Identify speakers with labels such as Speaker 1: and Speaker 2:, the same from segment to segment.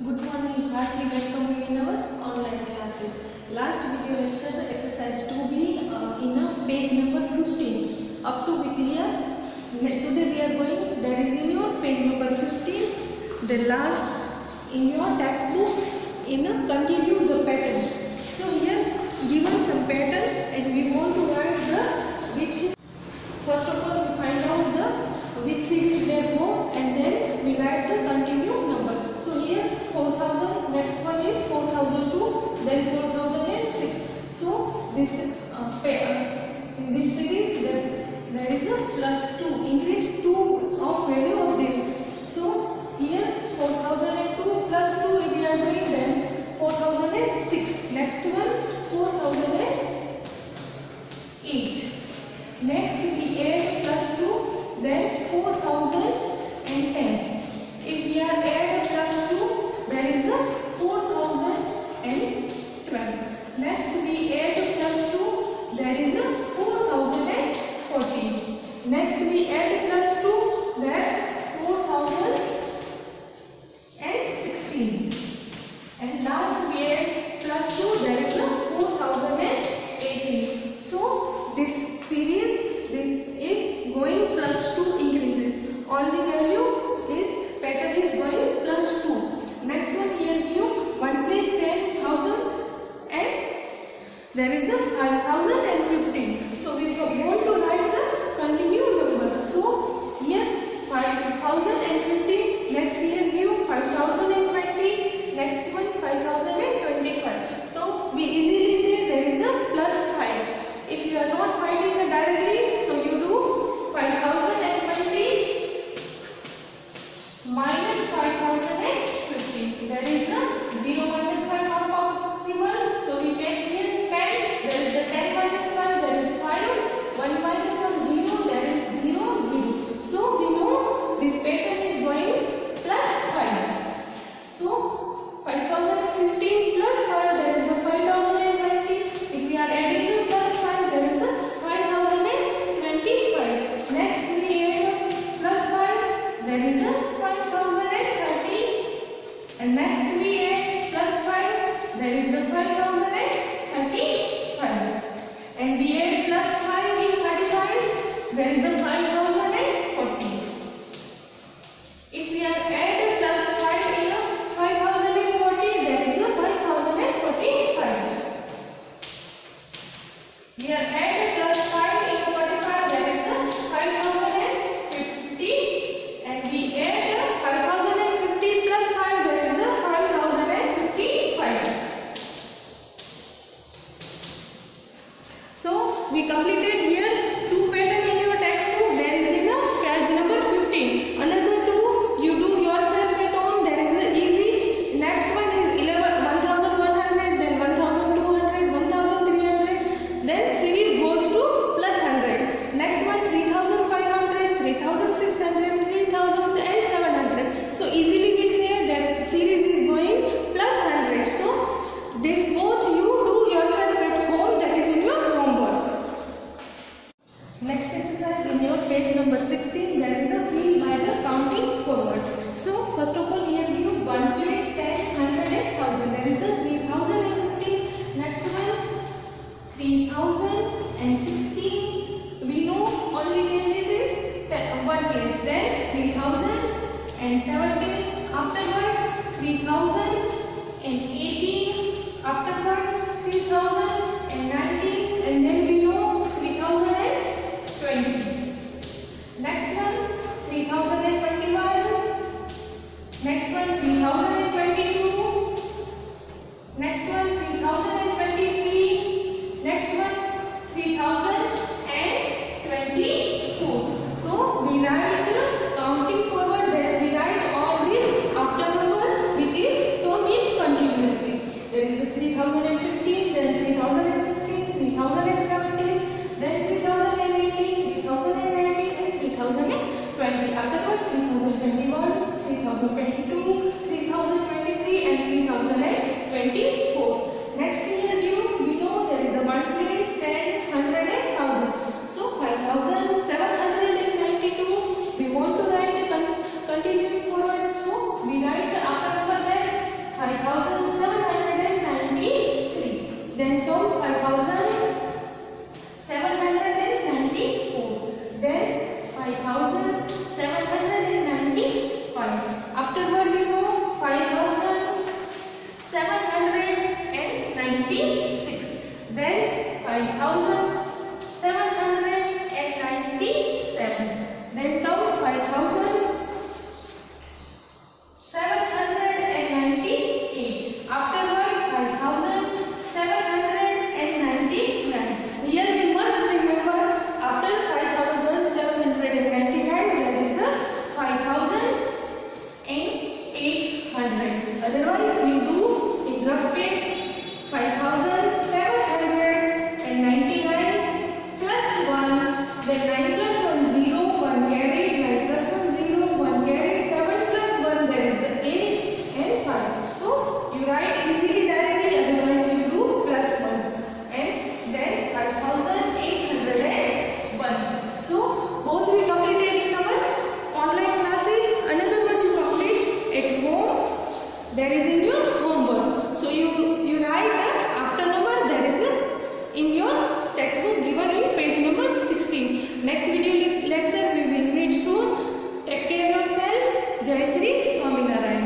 Speaker 1: Good morning, heartily welcome you in our online classes. Last video lecture exercise 2B in page number 15. Up to be clear. Today we are going, there is in your page number 15, the last in your textbook in continue the pattern. So here given some pattern and we want to write the which, first of all we find out the which series they go and then we write the continue number. So here 4000, next one is 4002, then 4006. So this in this series there is a plus 2, increase 2 of value of this. So here 4002 plus 2 if we are doing, then 4006. Next one 4008. Next we add plus 2, then 4010. If we are add plus 2, there is a 4012. Next we add plus 2, there is a 4014. Next we add plus 2, there 4016. And last we add plus 2, there is a 4018. So this series, this is going plus 2 increases. All the value is pattern is going plus 2. Next one here give 1 place 10,000 and there is a 5,015. So we want to write the continue number. So here 5,050. Next here give 5,020. Next one 5,025. So we easily say there is a plus 5. If you are not finding it directly, so you do 5,020 minus 5,050. There is a 0 minus 5 not possible. So we take here 10. There is a 10 minus 5. There is 5. 1 minus 1 0. There is 0 0. So we know this pattern is going plus 5. So 5,015 plus 5. There is a 5,020. If we are adding the plus 5, there is a 5,025. Next we add plus 5. There is a 5,030. And next we add plus 5. There is the 5,035. And we add plus 5 in 35. There is the 5,040. If we are add plus 5 in 5,040, there is the 5,045. We are add plus 5 in 45, there is the 5,050. And we add 5,050 plus 5, there is the 5,055. So we completed here 2 pattern in your textbook. There is in the page number 15. Another 2 you do yourself at home. There is a easy. Next one is 1,100, then 1,200, 1,300. Then series goes to plus 100. Next one 3,500, 3,600, 3,700. So easily we say that series is going plus 100. So this both you do yourself at home. That is in your homework. Next exercise in your page number 16. There is a fill by the counting forward. So first of all here give 1 place 10, 100 and 1000. There is the 3,050. Next one 3,016. We know only changes in 1 place. Then 3,017. Afterward 3,018. Afterward 3,019. And then we know 3,020. Next one 3,021. Next one 3,022. Next one 3,023. Next one 3,024. So we write counting forward, then we write all this after number which is shown in continuously. There is the 3,015, then 3,016, 3,017, then 3,018, 3,019 and 3,020. Afterward 3,021, 3,022, 3,023 and 3,024. Next here we know there is the 1 place 10, 100 and 5,796. Then 5,797. Then count 5,798. Afterward 5,799. Here we must remember, after 5,799 there is a 5,800. Otherwise you do in rough page 5,799 plus 1. Then 9 plus 1 0, 1 carried, 9 plus 1 0, 1 carried, 7 plus 1 there is the 8 and 5. So you write easily directly, otherwise you do plus 1 and then 5,801. So both we completed in our online classes. Another one you complete at home, that is in your homework. So you write the after number that is in your textbook given in page number 16. Next video lecture we will meet soon. Take care of yourself. Jai Shri Swaminarayan.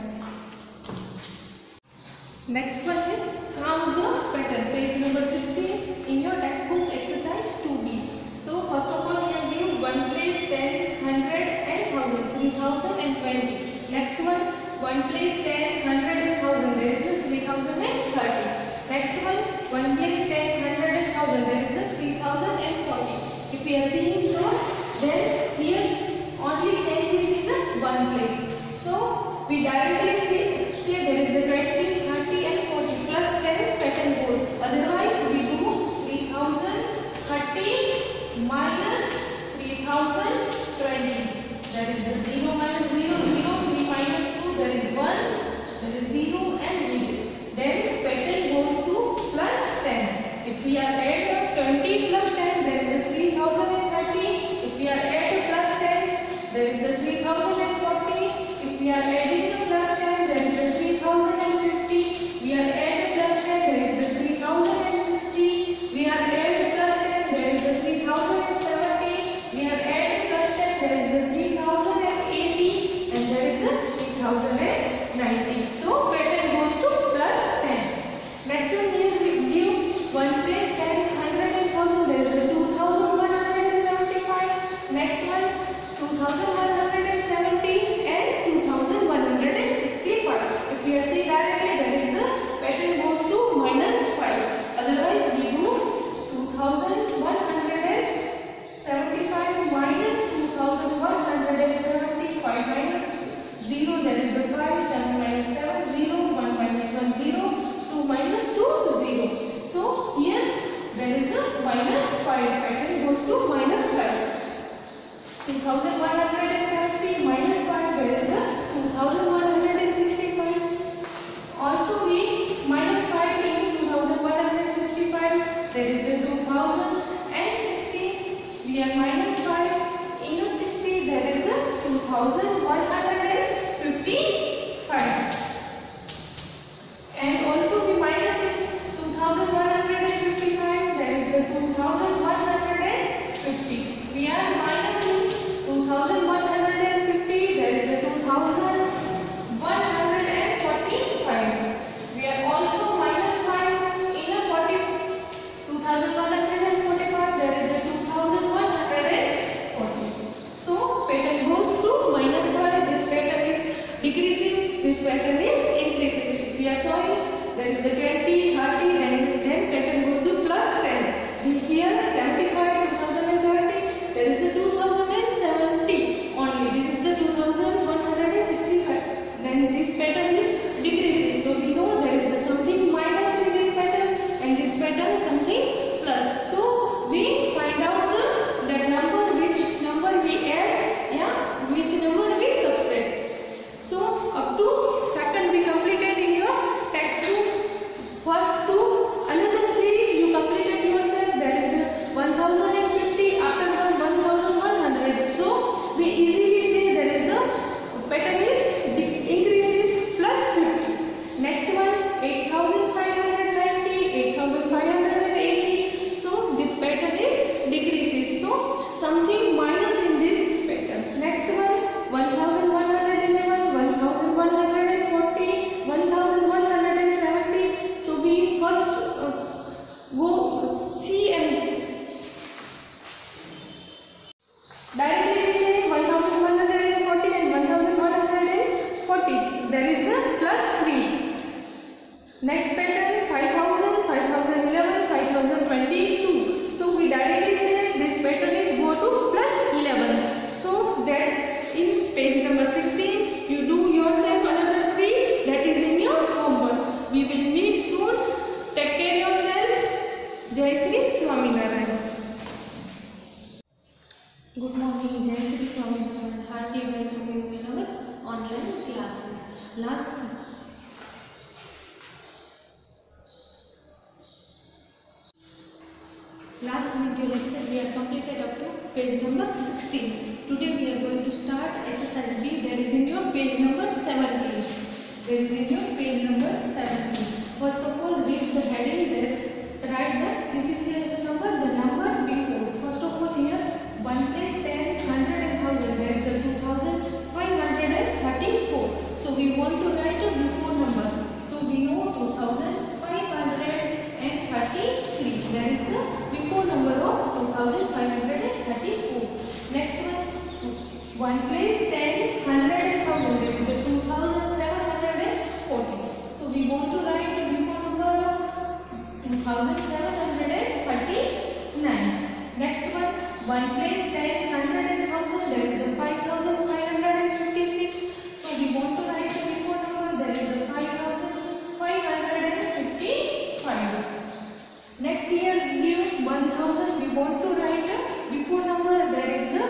Speaker 1: Next one is count the pattern, page number 16 in your textbook exercise 2B. So first of all we will give 1 place 10, 100 and 1000, 3000 and 20. Next one 1 place 10, 100 and 1000, there is the 3000 and 30. Next one 1 place 10, 100 and 1000, there is the 3000 and 40. If we are seeing here, then here only change is in the 1 place. So we directly say there is the 20, 30 and 40 plus 10 pattern goes. Otherwise we do 3000, 30 minus 3020. That is the 0 minus 0, 0, 3 minus 2, there is 1, there is 0 and 0. Then pattern goes to plus 10. If we are add 20 plus 10, there is the 3030. If we are add plus 10, there is the 3040. If we are adding the plus 10, there is the 3050. We are add plus 10, there is the 3060. We are add plus 10, there is the 3070. We are add plus 10, there is the 3080 and there is the 3090. So pattern goes to plus 10. Next one here we give 1 place 10, 100 and 1000, there is the 2175. Next one 2170 and 2165. If we are see directly, there is the pattern goes to minus 5. Otherwise we do 2175 minus 2175 minus 0, there is the 5, 7 minus 7, 0, 1 minus 1, 0, 2 minus 2, 0. So here there is the minus 5, pattern goes to minus 5. 2170 minus 5, there is the 2165. Also we minus 5 into 2165, there is the 2060. We are minus 5 into 60, there is the 2155. And also we minus 2155, there is the 2150. We are minusing 2150, there is the 2145. We are also minus 5 in a 2145, there is the 2140. So pattern goes to minus 5, this pattern is decreases, this pattern is increases. If we are showing, there is the 20, 30, then pattern goes to plus 10. Here 75, 2070, there is the 2070 only. This is the 2165. Then this pattern is decreases. So we know there is the something minus in this pattern and this pattern something plus. So we find out that number, which number we add, which number we subtract. So up to second we completed in your textbook. First two, another three you completed yourself. There is the 1050, after 1100. So we easily say there is the pattern is increases plus 50. is the plus 3. Next pattern 5000, 5011, 5022. So we directly say this pattern is go to plus 11. So that in page number 16 you do yourself another 3, that is in your homework. We will meet soon. Take care yourself. Jai Shri Swaminarayan. Good morning. Jai Shri Swaminarayan. Hearty welcome you in our online classes. Last video lecture we have completed up to page number 16. Today we are going to start exercise B, that is in your page number 17. That is in your page number 17. First of all, read the heading, that write the PCCS number, the number before. First of all, here 1 place 10, 100 and 1000, that is the 2534. So we want to write a before number. So we know 2533. That is the before number of 2534. Next one place 10, 100 and 1000, that is the 2740. So we want to write the before number of 2739. Next one place 10, 100 and 1000, that is the 5556. So we want to write the before number, that is the 5555. Next here give 1000, we want to write a before number, that is the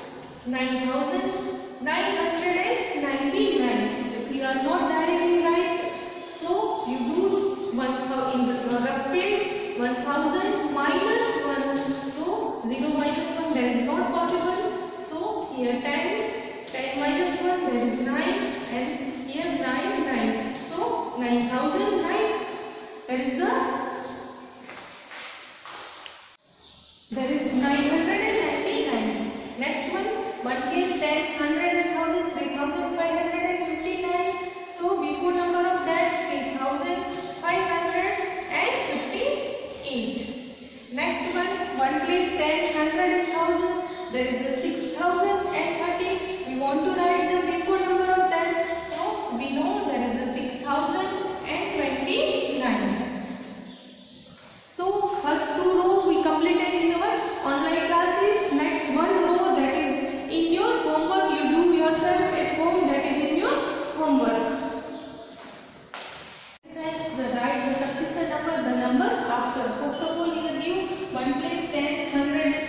Speaker 1: 9999. If you are not directly right, so you do 1000 in the rough case 1000 minus 1. So 0 minus 1, that is not possible. So here 10 minus 1, that is 9, and here 9. So 9009, that is 999. Next one case 10, 100 and 1000, 3559. So before number of that 3558. Next one place 10, 100 and 1000, there is the 6030. We want to write the before number of that. So we know there is the 6029. So first 2 row we completed in our online classes. Next 1 row, that is in your homework, you do yourself at home, that is in your homework. Write the successor number, the number after. First of all, here give 1 place 10, 100